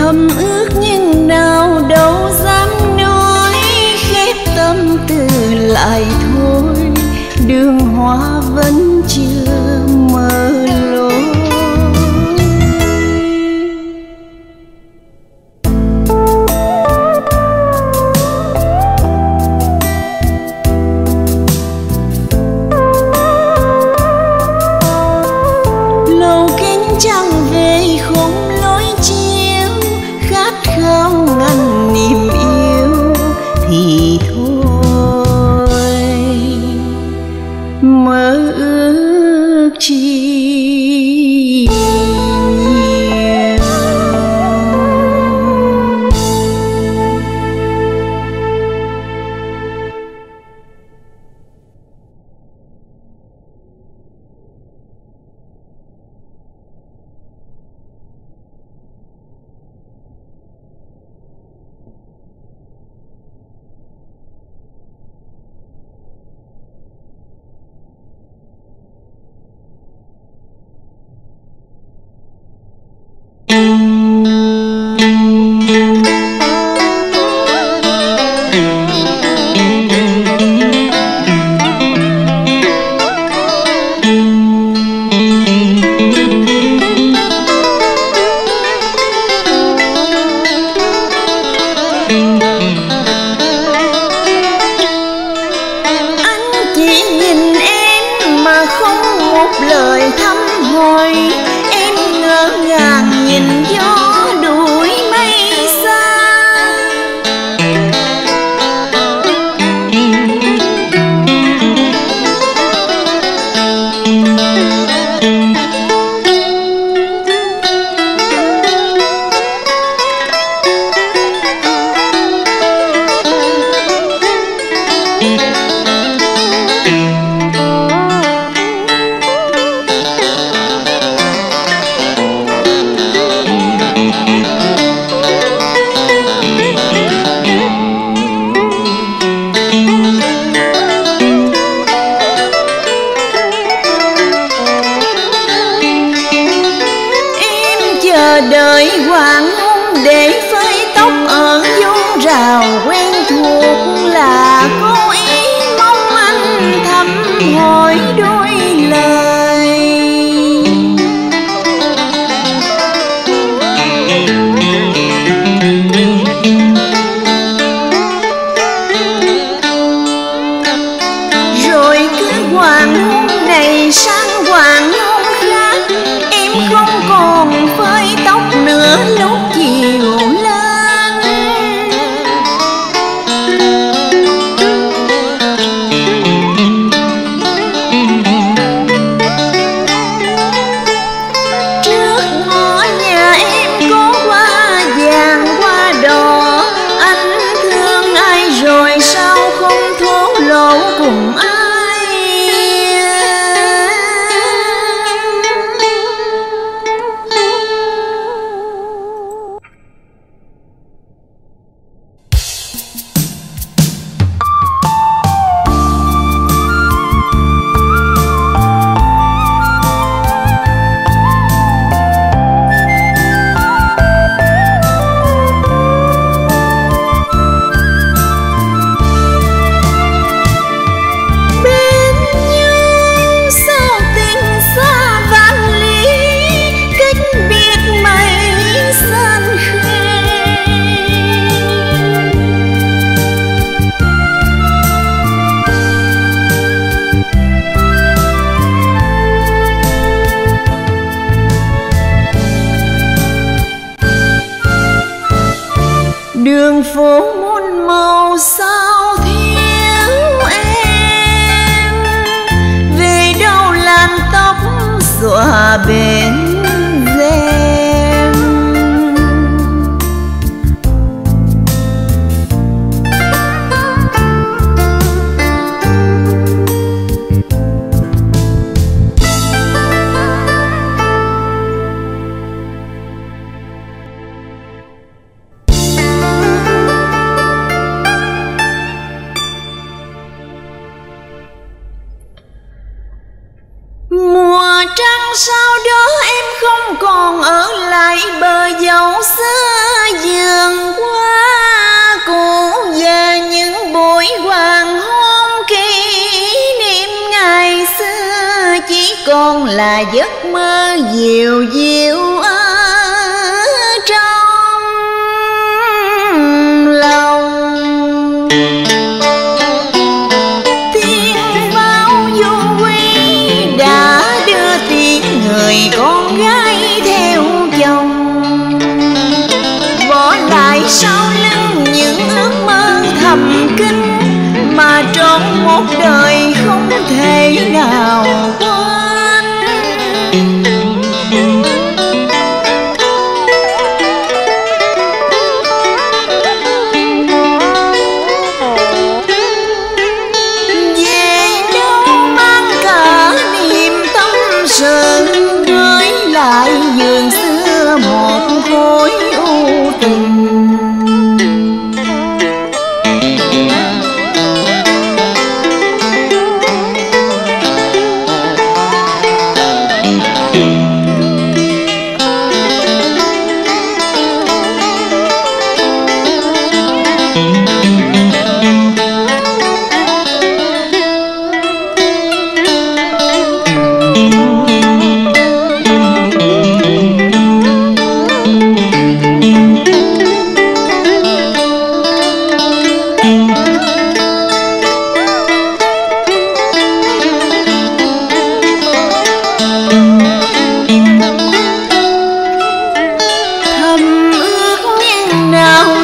thầm ước nhưng nào đâu dám nói, khép tâm tư lại thôi, đường hoa vẫn chưa mở lối. Lâu kính trăng về không lối chiếu, khát khao ngăn niềm yêu thì thôi, mơ ước chi nhiều. Lời thăm hỏi em ngỡ ngàng nhìn gió đuổi mây xa, đợi hoàng hôn để phơi tóc ở vốn rào quen thuộc, là cố ý mong anh thăm hỏi đôi lời. Rồi cứ hoàng hôn này sang hoàng hôn khác, em không còn phơi tóc nữa lúc chiều lên. Trước ngõ nhà em có hoa vàng hoa đỏ, anh thương ai rồi sao không thổ lộ cùng ai. Đường phố muôn màu sao thiếu em, về đâu làn tóc xõa bên rèm. Mùa trăng sao đó là giấc mơ dịu dịu ở trong lòng. Tiếng pháo du quy đã đưa tiếng người con gái theo chồng, bỏ lại sau lưng những ước mơ thầm kín mà trọn một đời không thể nào quên. Về đâu mang cả niềm tâm sự, gửi lại vườn xưa một khối u tình. Nào